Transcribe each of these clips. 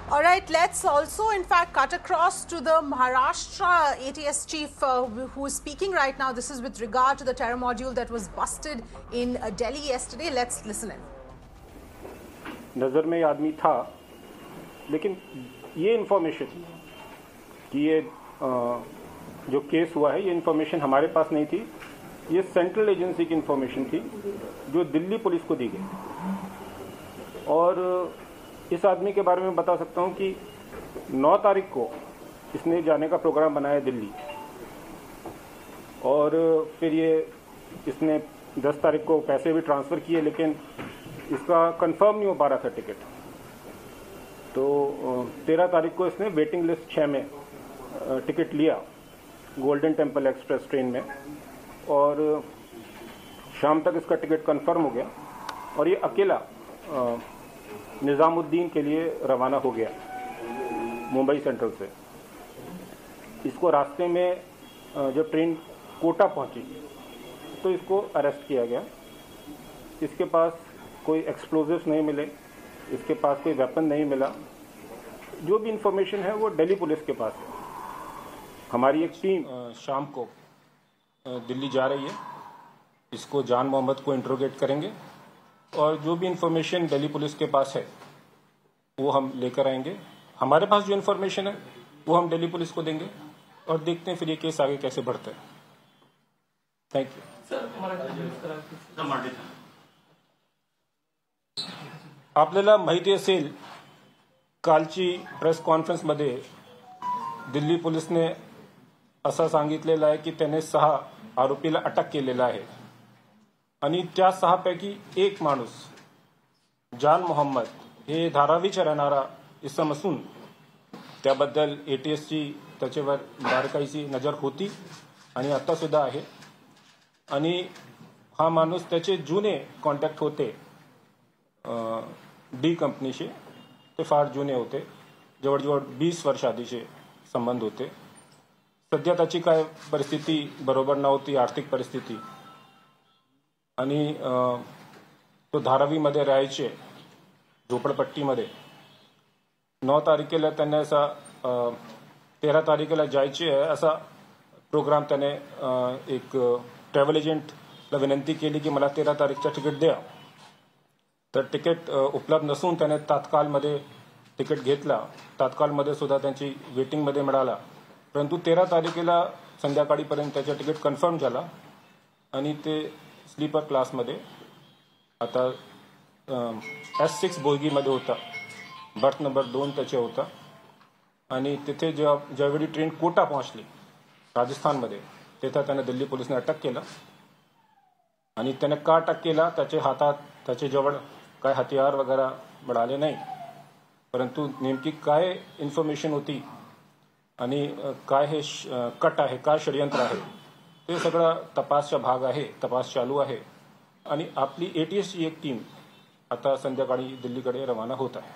All right, let's also, in fact, cut across to the Maharashtra ATS chief who is speaking right now. This is with regard to the terror module that was busted in Delhi yesterday. Let's listen in. नज़र में आदमी था, लेकिन ये information कि ये जो case हुआ है, ये इन्फॉर्मेशन हमारे पास नहीं थी. ये सेंट्रल एजेंसी की इन्फॉर्मेशन थी जो दिल्ली पुलिस को दी गई. और इस आदमी के बारे में बता सकता हूं कि 9 तारीख को इसने जाने का प्रोग्राम बनाया दिल्ली, और फिर इसने 10 तारीख को पैसे भी ट्रांसफ़र किए, लेकिन इसका कंफर्म नहीं हो पा रहा था टिकट. तो 13 तारीख को इसने वेटिंग लिस्ट 6 में टिकट लिया गोल्डन टेम्पल एक्सप्रेस ट्रेन में, और शाम तक इसका टिकट कंफर्म हो गया और ये अकेला निज़ामुद्दीन के लिए रवाना हो गया मुंबई सेंट्रल से. इसको रास्ते में जब ट्रेन कोटा पहुंची तो इसको अरेस्ट किया गया. इसके पास कोई एक्सप्लोजिव्स नहीं मिले, इसके पास कोई वेपन नहीं मिला. जो भी इंफॉर्मेशन है वो दिल्ली पुलिस के पास है. हमारी एक टीम शाम को दिल्ली जा रही है. इसको जान मोहम्मद को इंट्रोगेट करेंगे और जो भी इंफॉर्मेशन दिल्ली पुलिस के पास है वो हम लेकर आएंगे. हमारे पास जो इंफॉर्मेशन है वो हम दिल्ली पुलिस को देंगे और देखते हैं फिर ये केस आगे कैसे बढ़ता है. Thank you. आपल्याला माहिती असेल, कालची प्रेस कॉन्फरन्समध्ये दिल्ली पुलिसने असं सांगितलेलं आहे की त्याने 6 आरोपीला अटक केलेला आहे आणि त्या 6 पैकी एक माणूस जान मोहम्मद हे धारावीचा राहणारा इसम असून त्याबद्दल एटीएसची त्याच्यावर बारकाईची नजर होती आणि आता सुद्धा आहे. आणि हा माणूस त्याचे जुने कॉन्टॅक्ट होते डी कंपनीशी, ते फार जुने होते, जवळजवळ 20 वर्ष आधीचे संबंध होते. सध्या त्याची काय परिस्थिती बरोबर नव्हती, आर्थिक परिस्थिती, आणि तो धारावीमध्ये राहायचे झोपडपट्टीमध्ये. 9 तारखेला त्याने असा 13 तारखेला जायचे आहे असा प्रोग्राम त्याने एक ट्रॅव्हल एजंटला विनंती केली की मला 13 तारीखचा तिकीट द्या. तर तिकीट उपलब्ध नसून त्याने तात्काळमध्ये तिकीट घेतला. तात्काळमध्ये सुद्धा त्यांची वेटिंगमध्ये मिळाला, परंतु 13 तारखेला संध्याकाळीपर्यंत त्याचा तिकीट कन्फर्म झाला आणि ते स्लीपर क्लासमध्ये आता S6 बोगीमध्ये होता. बर्थ नंबर 2 त्याचे होता. आणि तिथे ज्यावेळी ट्रेन कोटा पोहोचली राजस्थानमध्ये, तिथे त्याने दिल्ली पोलिसने अटक केला. आणि त्याने का अटक केला, त्याच्या हातात त्याच्याजवळ काय हथियार वगैरे मिळाले नाही, परंतु नेमकी काय इन्फॉर्मेशन होती आणि काय हे कट आहे, काय षडयंत्र आहे, ते सगळा तपासचा भाग आहे. तपास चालू आहे आणि आपली एटीएसची एक टीम आता संध्याकाळी दिल्लीकडे रवाना होत आहे.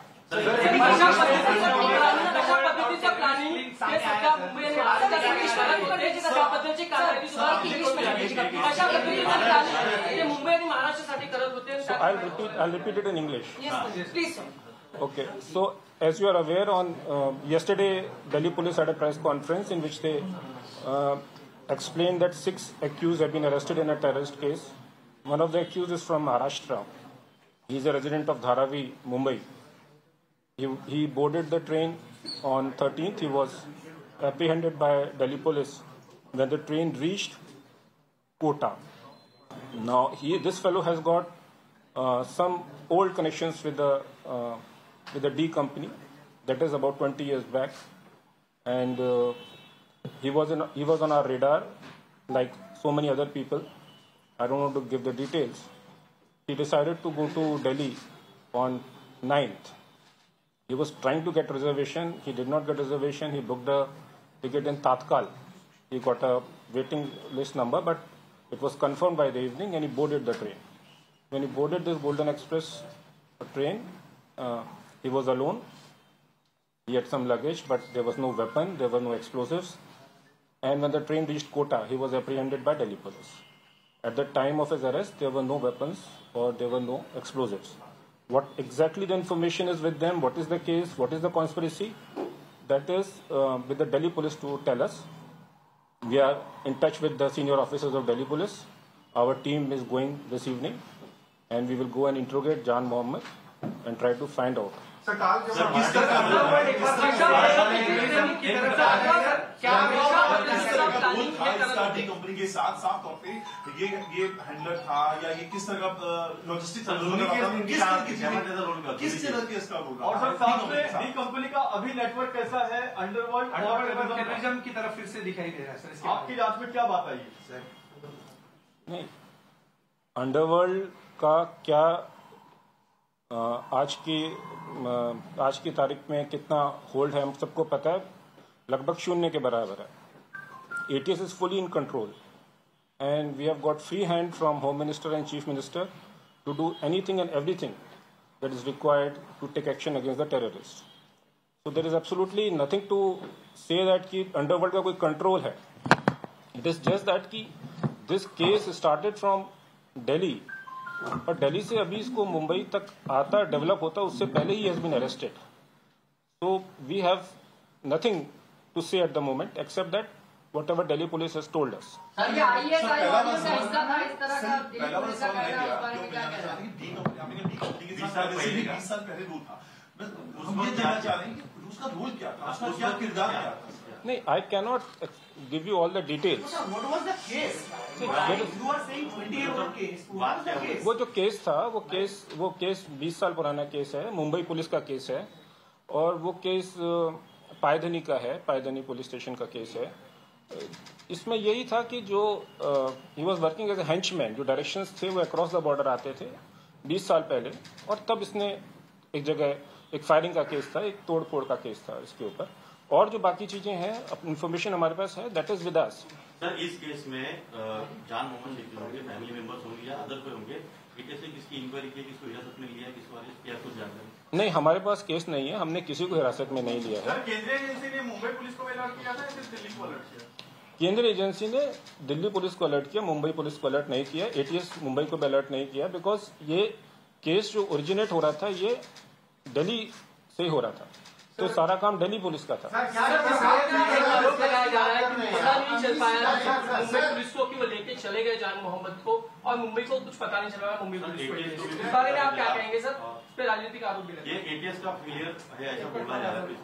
I'll repeat it in English. Yes, please. Okay, so as you are aware, on yesterday Delhi police had a press conference in which they explained that 6 accused have been arrested in a terrorist case. One of the accused is from Maharashtra. He is a resident of Dharavi, Mumbai. He boarded the train on 13th. He was apprehended by Delhi police when the train reached Kota. Now, this fellow has got some old connections with the D company. That is about 20 years back, and he was on our radar like so many other people. I don't want to give the details. He decided to go to Delhi on 9th. He was trying to get reservation. He did not get reservation. He booked a ticket in Tatkal. He got a waiting list number, but it was confirmed by the evening, and he boarded the train. When he boarded this Golden Express train, he was alone. He had some luggage, but there was no weapon, there were no explosives. And when the train reached Kota, he was apprehended by Delhi police. At the time of his arrest, there were no weapons or there were no explosives. What exactly the information is with them, what is the case, what is the conspiracy, that is with the Delhi police to tell us. We are in touch with the senior officers of Delhi police. Our team is going this evening and we will go and interrogate Jan Mohammed and try to find out. Company के साथ साफ तौर पे ये handler था या ये किस तरह का लॉजिस्टिक्स किस तरह के इसका रोल और सर साथ में डी कंपनी का अभी नेटवर्क कैसा है अंडरवर्ल्ड टेररिज्म की तरफ फिर से दिखाई दे रहा है सर आपकी जांच में क्या बात आई सर नहीं अंडरवर्ल्ड का क्या आज की तारीख में कितना होल्ड है हम सबको पता है लगभग 0 के बराबर है ATS is fully in control and we have got free hand from Home Minister and Chief Minister to do anything and everything that is required to take action against the terrorists. So there is absolutely nothing to say that कि underworld का कोई control है. It is just that कि this case started from Delhi और दिल्ली से अभी इसको मुंबई तक आता डेवलप होता उससे पहले ही has been arrested. So we have nothing to say at the moment except that whatever Delhi police has told us. Sir ये आईएएस आईओडी का हिस्सा था इस तरह का दिल्ली पुलिस का कहना है उस बारे में क्या कह रहे हैं 20 साल पहले रूल था हम ये जानना चाह रहे हैं कि उसका रूल क्या था उसका क्या किरदार क्या था नहीं I cannot give you all the details. What was the case? You are saying 20-year-old case. What was the case? वो जो केस था वो केस 20 साल पुराना केस है मुंबई पुलिस का केस है और वो केस पायधनी का है पायधनी पुलिस स्टेशन का केस है इसमें यही था कि जो he was working as a henchman जो डायरेक्शंस थे वो अक्रॉस द बॉर्डर आते थे 20 साल पहले और तब इसने एक जगह एक फायरिंग का केस था एक तोड़ फोड़ का केस था इसके ऊपर और जो बाकी चीजें हैं इन्फॉर्मेशन हमारे पास है that is with us sir इस केस में जान मोहम्मद शेख होंगे फैमिली मेंबर्स होंगे या अदर कोई होंगे कैसे किसकी इंक्वायरी की किसको हिरासत में लिया किसको अरेस्ट किया कुछ जानकारी नहीं हमारे पास केस नहीं है हमने किसी को हिरासत में नहीं लिया है केंद्रीय एजेंसी ने मुंबई पुलिस को अलर्ट किया था या सिर्फ दिल्ली को अलर्ट किया केंद्रीय एजेंसी ने दिल्ली पुलिस को अलर्ट किया मुंबई पुलिस को अलर्ट नहीं किया ATS मुंबई को भी अलर्ट नहीं किया बिकॉज ये केस जो ओरिजिनेट हो रहा था ये दिल्ली से हो रहा था तो सारा काम दिल्ली पुलिस का था आरोप लगाया जा रहा है कि पता नहीं चल पाया मुंबई पुलिस को कि वो लेके चले गए जान मोहम्मद को और मुंबई को कुछ पता नहीं चला मुंबई पुलिस को इस बारे में आप क्या कहेंगे सर इस पे राजनीतिक आरोप भी ये ATS का फेलियर है ऐसा बोला जा रहा है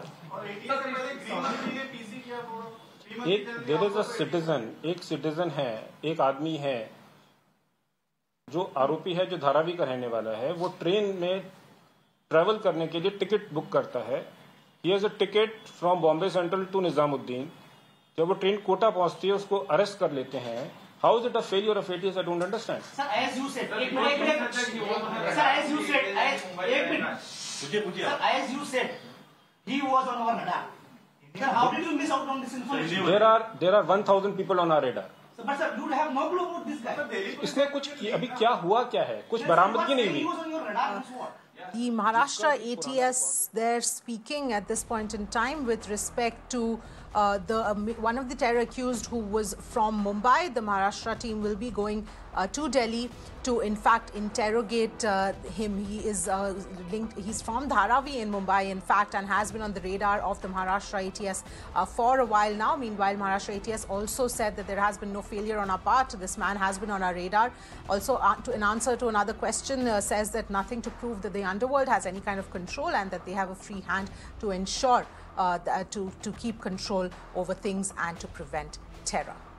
एक देयर इज अ सिटीजन एक सिटीजन है एक आदमी है जो आरोपी है जो धारावी का रहने वाला है वो ट्रेन में ट्रैवल करने के लिए टिकट बुक करता है ही has a ticket from Bombay Central to Nizamuddin जब वो ट्रेन कोटा पहुंचती है उसको अरेस्ट कर लेते हैं how is it a failure of ATS I don't understand Sir, as you said, एक minute Sir, as you said, एक minute Sir, as you said, he was on our radar. Sir, how did you miss out on this information? there are 1000 people on our radar. But sir, you have no clue about this guy. इसने कुछ अभी क्या हुआ क्या है कुछ बरामदगी नहीं हुई He was on your radar. That's what. The Maharashtra ATS, they're speaking at this point in time with respect to one of the terror accused who was from Mumbai. The Maharashtra team will be going to Delhi to in fact interrogate him. He is linked. He's from Dharavi in Mumbai, in fact, and has been on the radar of the Maharashtra ATS for a while now. Meanwhile, Maharashtra ATS also said that there has been no failure on our part. This man has been on our radar. Also, in answer to another question, says that nothing to prove that the underworld has any kind of control and that they have a free hand to ensure to keep control over things and to prevent terror.